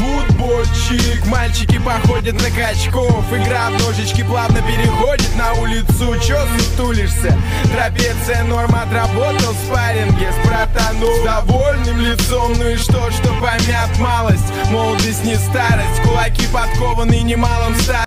Футбольчик, мальчики походят на качков. Игра в ножички плавно переходит на улицу. Чё сутулишься? Трапеция норма, отработал в спарринге с братаном с довольным лицом. Ну и что помят малость? Молодость не старость, кулаки подкованы немалым старым.